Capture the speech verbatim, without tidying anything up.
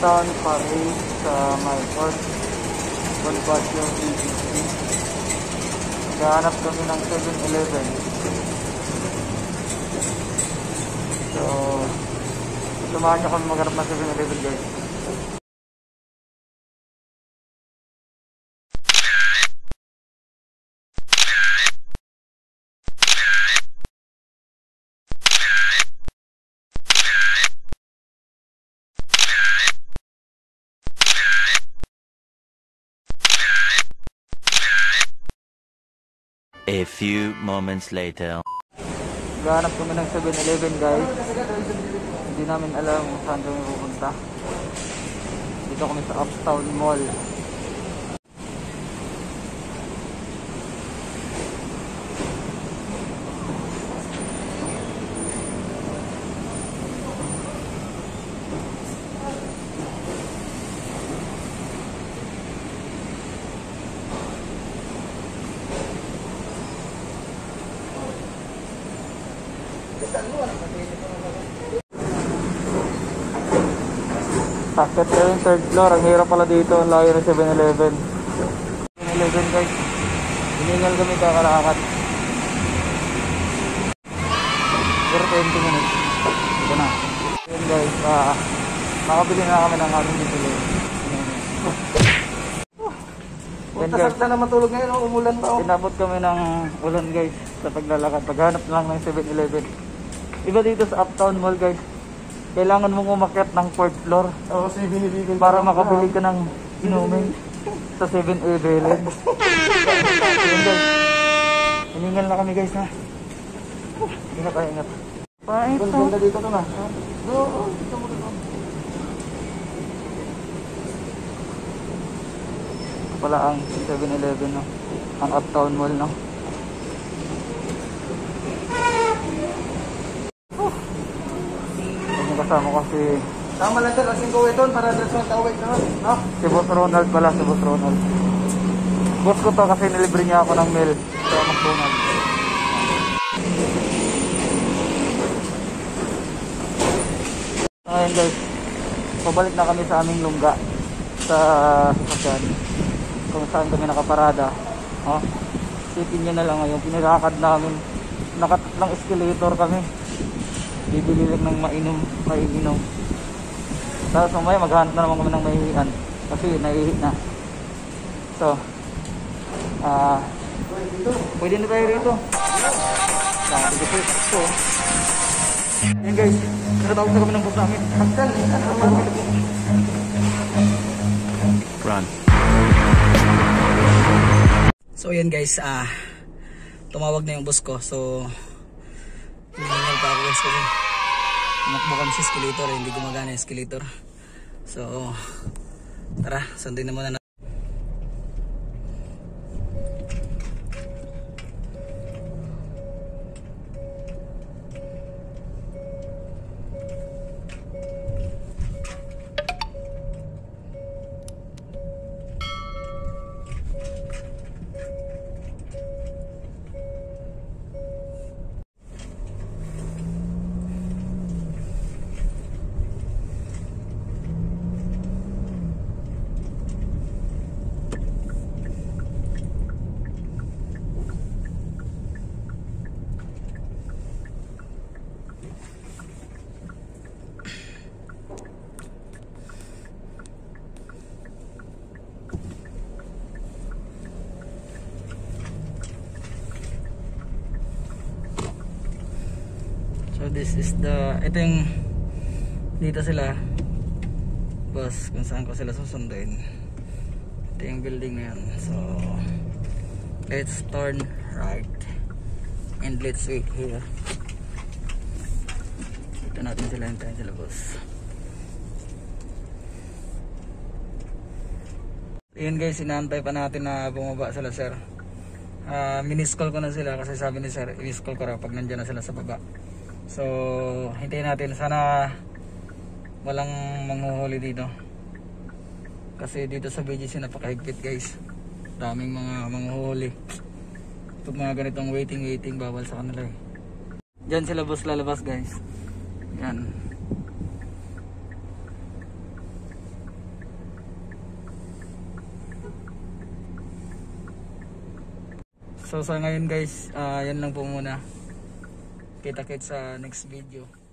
Uptown Paris sa my Port Bonifacio C B C. Naghahanap kami ng seven eleven. So tumahan nyo kami maghanap ng seven eleven guys. A few moments later. Gahanap kami ng seven eleven guys. Hindi namin alam kung saan kami pupunta. Dito kami sa Uptown Mall. Sakit kayo yung third floor. Ang hirap pala dito. Ang layo ng seven eleven. seven eleven guys. Hiningal kami kakalakad. Pero twenty minutes. Ito na. Yun guys. Uh, nakabili na kami ng aming bibili. Masarap na na matulog ngayon. Oh, umulan pa. Oh. Inabot kami ng ulan guys. Sa paglalakad. Paghanap na lang ng seven eleven. Iba dito sa Uptown Mall guys. Kailangan mong umakyat ng fourth floor oh, para makabili ka ng inumin sa seven eleven. Hiningal na kami guys na. Ingat tayo, ingat. Paito. Ganda dito to na. Oo, dito mo dito. Pala ang seven eleven no. Ang Uptown Mall no. Kasama ko si tama lang doon, asing gawin doon para doon sa tawag naman, no? Si Boss Ronald pala, si Boss Ronald. Boss ko to kasi nilibre niya ako ng mail sa McDonald's. Ngayon guys, pabalik na kami sa aming lungga sa sasakyan kung saan kami nakaparada. Oh, sipin nyo na lang ngayon, pinilakad namin, nakatatlang escalator kami. Bibili lang ng mainom, maiinom. Tapos mamaya maghanap na naman kami ng maihihan kasi naihi na. So ah uh, pwede na tayo rito. Sabi ko so yan guys, nakatawag na kami ng bus namin. Run. So yan guys, ah uh, tumawag na yung bus ko. So hiningal pa ako guys kasi tumakbo kami sa escalator eh, hindi gumagana yung escalator. So tara, sundin na muna natin. So this is the, ito yung dito sila bus kung saan ko sila susunduin. Ito yung building na yan. So let's turn right and let's wait here. Ito natin sila, hintayin sila bus. Ayan guys, inaantay pa natin na bumaba sila sir. uh, Miniscall ko na sila kasi sabi ni sir i-call ko raw pag nandyan na sila sa baba. So hintayin natin, sana walang manghuhuli dito kasi dito sa B G C napakahigpit guys, daming mga manghuhuli. Pag mga ganitong waiting waiting bawal sa kanila eh. Diyan sila bus lalabas guys. Yan. So sa ngayon guys, uh, yan lang po muna. Kita-kits sa next video.